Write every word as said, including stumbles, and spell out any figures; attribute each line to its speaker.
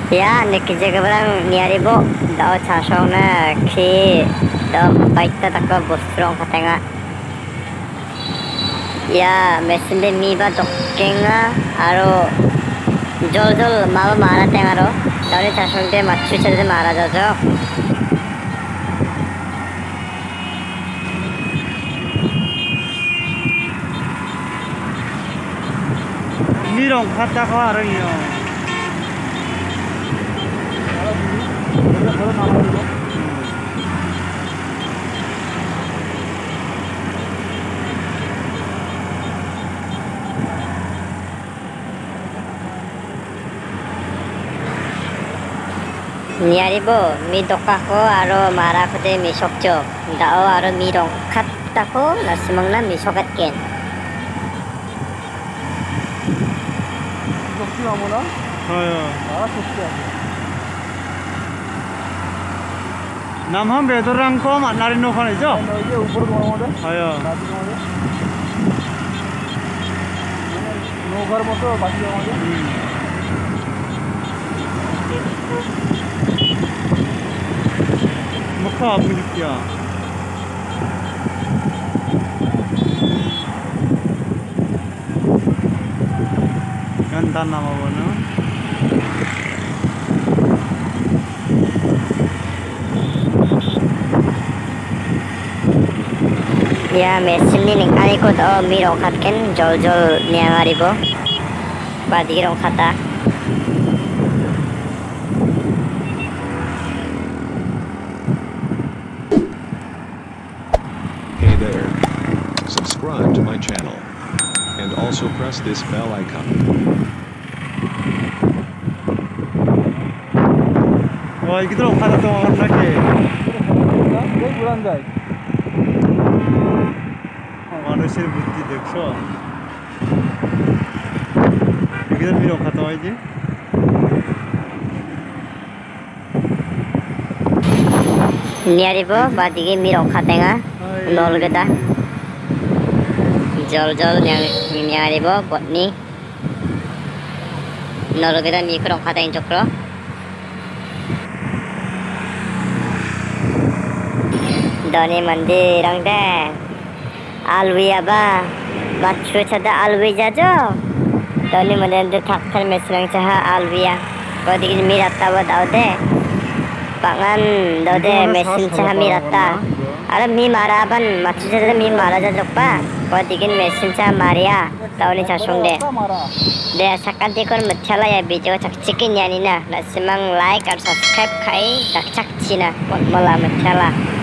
Speaker 1: Ya, nek jaga barang niari bo, dao chasong na ki dao baita takka bostrong katenga. Ya, mecin de mi ba dokkenga aro jol jol maba mara tengaro. Dao ni chasong de machu chede mara jojo.
Speaker 2: Mirong kata ko arang yo.
Speaker 1: Niari bo, mi dokka ko aro mara ko de mi sokjo. Dao aro mirong kata ko nasimang na mi sokat ken.
Speaker 3: Sokti amona?
Speaker 2: Haya.
Speaker 3: Ah, sokti amo.
Speaker 2: Namham bedorang ko mat narin no khane jo.
Speaker 3: No, ye upor ko amona.
Speaker 2: Haya.
Speaker 3: Bati ko amona. No ghar moto bati ko amona.
Speaker 2: Mukha apni kya. Ganda nama bono.
Speaker 1: Ya, mecin ni ning ani ko dao mirong katken jol jol niangari bo. Badirong kata.
Speaker 4: Hey there. Subscribe to my channel. And also press this bell icon.
Speaker 2: Wah, iki to khana to আমার নাকি
Speaker 3: এই বুড়ান যায়
Speaker 2: মানুষের বুদ্ধি দেখছো এখানে মিরং খাতা হয় যে
Speaker 1: Niari bo, badige mirong katenga. Lol geda. Jol jol niari bo, botni. Lol geda mi kurong kateng jokro. Doni mandirang de. Alwi aba. Machu chada alwi jajo. Doni mandirang de takkan mesrang chaha alwiya. Badige mirata ba dao de. Pangan dode mecin chaha mirata. Ara mi maraban machu chada mi mara jajokpa. Badige mecin chaha maria. Doni chasong de. De sakanti kon machala ya video chak chicken yani na. Nasimang like and subscribe kai tak chak china. Mala machala.